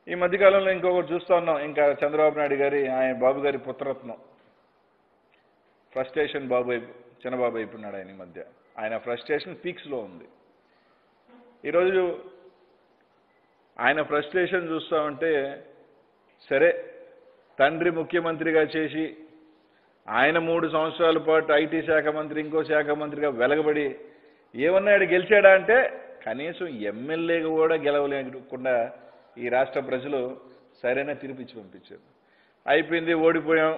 ఈ మధ్యకాలంలో ఇంకొకటి చూస్తూ ఉన్నాం, ఇంకా చంద్రబాబు నాయుడు గారి ఆయన బాబు గారి పుత్రరత్నం ఫ్రస్ట్రేషన్ చిన్నబాబు అయిపోయినాడు ఆయన. ఈ మధ్య ఆయన ఫ్రస్ట్రేషన్ పీక్స్లో ఉంది. ఈరోజు ఆయన ఫ్రస్ట్రేషన్ చూస్తూ ఉంటే, సరే తండ్రి ముఖ్యమంత్రిగా చేసి ఆయన 3 సంవత్సరాల పాటు ఐటీ శాఖ మంత్రి ఇంకో శాఖ మంత్రిగా వెలగబడి ఏమన్నాడు, గెలిచాడా అంటే కనీసం ఎమ్మెల్యేగా కూడా గెలవలేకుండా ఈ రాష్ట్ర ప్రజలు సరైన తీర్పిచ్చి పంపించారు. అయిపోయింది, ఓడిపోయాం,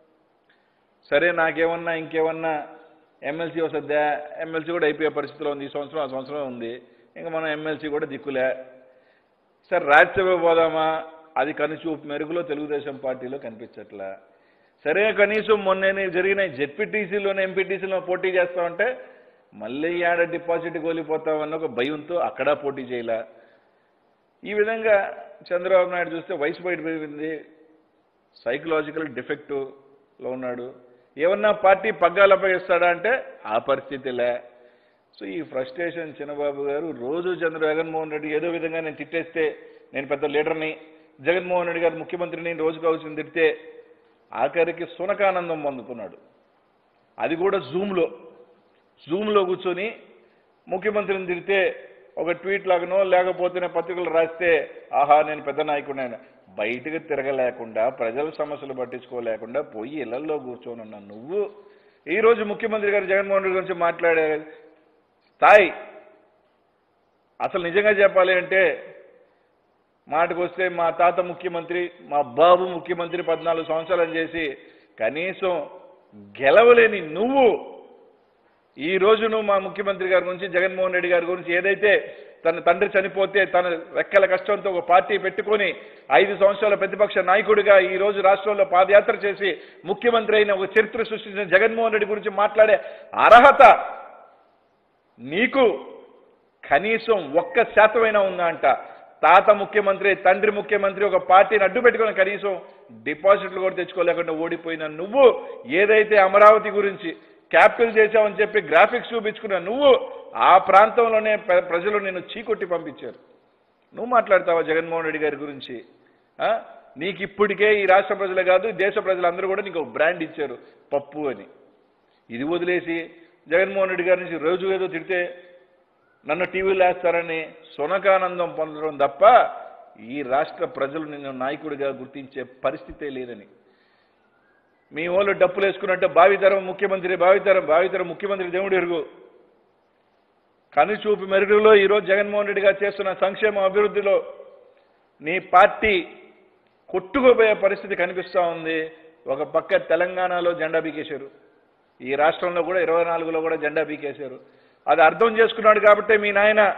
సరే నాకేమన్నా ఇంకేమన్నా ఎమ్మెల్సీ వస్తుందా, ఎమ్మెల్సీ కూడా అయిపోయే పరిస్థితిలో ఉంది, ఈ సంవత్సరం ఆ సంవత్సరం ఉంది, ఇంకా మనం ఎమ్మెల్సీ కూడా దిక్కులే, సరే రాజ్యసభ పోదామా, అది కనుచూపు మెరుగులో తెలుగుదేశం పార్టీలో కనిపించట్లా, సరే కనీసం మొన్న జరిగిన జెడ్పీటీసీలోనే ఎంపీటీసీలో పోటీ చేస్తామంటే మళ్ళీ ఏడ డిపాజిట్ కోల్పోతామన్న ఒక భయంతో అక్కడ పోటీ చేయలే. ఈ విధంగా చంద్రబాబు నాయుడు చూస్తే వయసు బయటపోయింది, సైకలాజికల్ డిఫెక్టులో ఉన్నాడు. ఏమన్నా పార్టీ పగ్గాలు అప్పగిస్తాడా అంటే ఆ పరిస్థితిలే. సో ఈ ఫ్రస్ట్రేషన్ చిన్నబాబు గారు రోజు జగన్మోహన్ రెడ్డి ఏదో విధంగా నేను తిట్టేస్తే నేను పెద్ద లీడర్ని, జగన్మోహన్ రెడ్డి గారు ముఖ్యమంత్రిని రోజు కావాల్సింది తిడితే ఆఖరికి సునకానందం పొందుతున్నాడు. అది కూడా జూమ్లో కూర్చొని ముఖ్యమంత్రిని తిడితే ఒక ట్వీట్ లాగానో లేకపోతే పత్రికలు రాస్తే ఆహా నేను పెద్ద నాయకుడిని, బయటకు తిరగలేకుండా ప్రజల సమస్యలు పట్టించుకోలేకుండా పోయి ఇళ్లలో కూర్చొని ఉన్నా నువ్వు ఈరోజు ముఖ్యమంత్రి గారు జగన్మోహన్ రెడ్డి గురించి మాట్లాడే స్థాయి అసలు నిజంగా చెప్పాలి అంటే, మాటకు వస్తే మా తాత ముఖ్యమంత్రి, మా బాబు ముఖ్యమంత్రి 14 సంవత్సరాలు చేసి కనీసం గెలవలేని నువ్వు ఈ రోజు నువ్వు మా ముఖ్యమంత్రి గారి గురించి జగన్మోహన్ రెడ్డి గారి గురించి ఏదైతే తన తండ్రి చనిపోతే తన రెక్కల కష్టంతో ఒక పార్టీ పెట్టుకొని 5 సంవత్సరాల ప్రతిపక్ష నాయకుడిగా ఈ రోజు రాష్ట్రంలో పాదయాత్ర చేసి ముఖ్యమంత్రి అయిన ఒక చరిత్ర సృష్టించిన జగన్మోహన్ రెడ్డి గురించి మాట్లాడే అర్హత నీకు కనీసం 1% ఉందా అంట. తాత ముఖ్యమంత్రి, తండ్రి ముఖ్యమంత్రి ఒక పార్టీని అడ్డు పెట్టుకుని కనీసం డిపాజిట్లు కూడా తెచ్చుకోలేకుండా ఓడిపోయిన నువ్వు ఏదైతే అమరావతి గురించి క్యాపిటల్ చేశావని చెప్పి గ్రాఫిక్స్ చూపించుకున్న నువ్వు ఆ ప్రాంతంలోనే ప్రజలు నిన్ను చీకొట్టి పంపించారు. నువ్వు మాట్లాడతావా జగన్మోహన్ రెడ్డి గారి గురించి? నీకు ఇప్పటికే ఈ రాష్ట్ర ప్రజలే కాదు దేశ ప్రజలందరూ కూడా నీకు బ్రాండ్ ఇచ్చారు పప్పు అని. ఇది వదిలేసి జగన్మోహన్ రెడ్డి గారి నుంచి రోజు ఏదో తిడితే నన్ను టీవీలో వేస్తారని సునకానందం పొందడం తప్ప ఈ రాష్ట్ర ప్రజలు నిన్ను నాయకుడిగా గుర్తించే పరిస్థితే లేదని. మీ వాళ్ళు డప్పులు వేసుకున్నట్టే భావితరం ముఖ్యమంత్రి దేవుడు ఎరుగు. కనుచూపు మెరుగులో ఈరోజు జగన్మోహన్ రెడ్డి గారు చేస్తున్న సంక్షేమ అభివృద్ధిలో నీ పార్టీ కొట్టుకుపోయే పరిస్థితి కనిపిస్తూ ఉంది. ఒక పక్క తెలంగాణలో జెండా బీకేశారు, ఈ రాష్ట్రంలో కూడా 24లో కూడా జెండా బీకేశారు. అది అర్థం చేసుకున్నాడు కాబట్టి మీ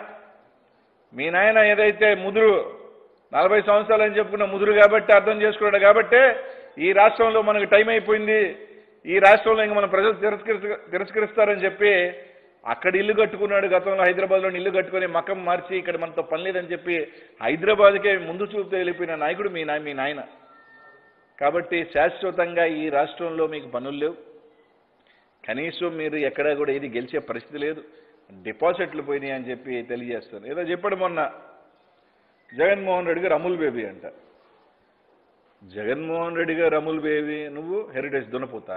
నాయన ఏదైతే ముదురు 40 సంవత్సరాలు అని చెప్పుకున్న ముదురు కాబట్టి అర్థం చేసుకున్నాడు కాబట్టి ఈ రాష్ట్రంలో మనకు టైం అయిపోయింది, ఈ రాష్ట్రంలో ఇంక మన ప్రజలు తిరస్కరిస్తారని చెప్పి అక్కడ ఇల్లు కట్టుకున్నాడు. గతంలో హైదరాబాద్లో ఇల్లు కట్టుకొని మకం మార్చి ఇక్కడ మనతో పని లేదని చెప్పి హైదరాబాద్కే ముందు చూపుతూ వెళ్ళిపోయిన నాయకుడు మీ నాయన. కాబట్టి శాశ్వతంగా ఈ రాష్ట్రంలో మీకు పనులు లేవు, కనీసం మీరు ఎక్కడా కూడా ఏది గెలిచే పరిస్థితి లేదు, డిపాజిట్లు పోయినాయి అని చెప్పి తెలియజేస్తారు. ఏదో చెప్పాడు మొన్న జగన్మోహన్ రెడ్డి గారు అమూల్ బేబీ అంట. జగన్మోహన్ రెడ్డి గారు అమూల్ బేబీ, నువ్వు హెరిటేజ్ దున్నపోతా.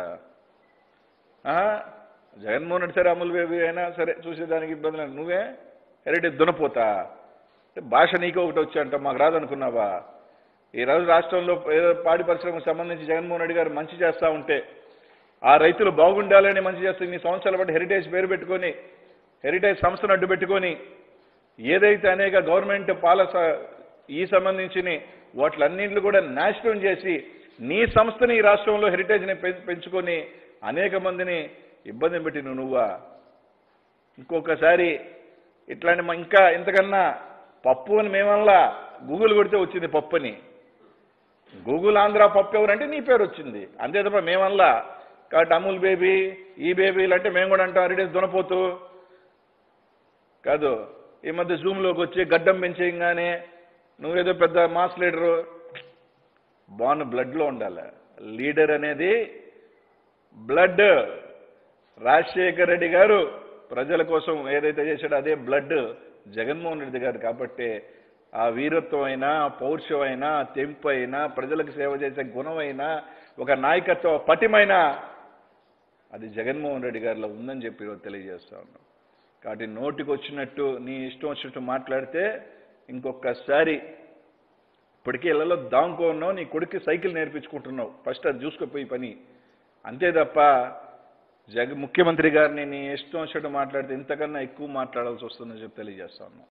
జగన్మోహన్ రెడ్డి సరే అమూల్ బేబీ అయినా సరే చూసేదానికి ఇబ్బంది లేదు, నువ్వే హెరిటేజ్ దున్నపోతా. భాష నీకు ఒకటి వచ్చి అంట మాకు రాదనుకున్నావా? ఈ రోజు రాష్ట్రంలో ఏదో పాడి పరిశ్రమకు సంబంధించి జగన్మోహన్ రెడ్డి గారు మంచి చేస్తూ ఉంటే ఆ రైతులు బాగుండాలని మంచి చేస్తే ఇన్ని సంవత్సరాల పాటు హెరిటేజ్ పేరు పెట్టుకొని హెరిటేజ్ సంస్థను అడ్డు పెట్టుకొని ఏదైతే అనేక గవర్నమెంట్ ఈ సంబంధించిన వాటిలన్నింటినీ కూడా నాశనం చేసి నీ సంస్థని ఈ రాష్ట్రంలో హెరిటేజ్ని పెంచుకొని అనేక మందిని ఇబ్బంది పెట్టి నువ్వా? ఇంకొకసారి ఇట్లాంటి ఇంకా ఇంతకన్నా పప్పు అని మేమల్లా గూగుల్ కొడితే వచ్చింది పప్పు అని. గూగుల్ ఆంధ్ర పప్పు ఎవరంటే నీ పేరు వచ్చింది అంతే తప్ప మేమల్లా. కాబట్టి అమూల్ బేబీ ఈ బేబీలు అంటే మేము కూడా అంటాం హెరిటేజ్ దునపోతూ కాదు. ఈ మధ్య జూమ్లోకి వచ్చి గడ్డం పెంచేయంగానే నువ్వేదో పెద్ద మాస్ లీడరు. బాన్ బ్లడ్లో ఉండాలి, లీడర్ అనేది బ్లడ్. రాజశేఖర్ రెడ్డి గారు ప్రజల కోసం ఏదైతే చేశాడో అదే బ్లడ్ జగన్మోహన్ రెడ్డి గారు. కాబట్టి ఆ వీరత్వం అయినా, పౌరుషం అయినా, తెంపు అయినా, ప్రజలకు సేవ చేసే గుణం అయినా, ఒక నాయకత్వ పటిమైన అది జగన్మోహన్ రెడ్డి గారిలో ఉందని చెప్పి ఈరోజు తెలియజేస్తా ఉన్నాం. కాబట్టి నోటికి వచ్చినట్టు నీ ఇష్టం వచ్చినట్టు మాట్లాడితే ఇంకొకసారి ఇప్పటికే ఇళ్లలో దాంకో ఉన్నావు, నీ కొడుక్కి సైకిల్ నేర్పించుకుంటున్నావు, ఫస్ట్ అది చూసుకుపోయి పని అంతే తప్ప ముఖ్యమంత్రి గారిని నీ ఇష్టం వచ్చినట్టు మాట్లాడితే ఇంతకన్నా ఎక్కువ మాట్లాడాల్సి వస్తుందని చెప్పి తెలియజేస్తా ఉన్నాం.